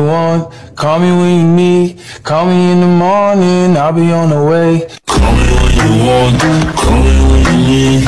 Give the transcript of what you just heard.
want. Call me when you need. Call me in the morning, I'll be on the way. Call me when you want. Call me when you need.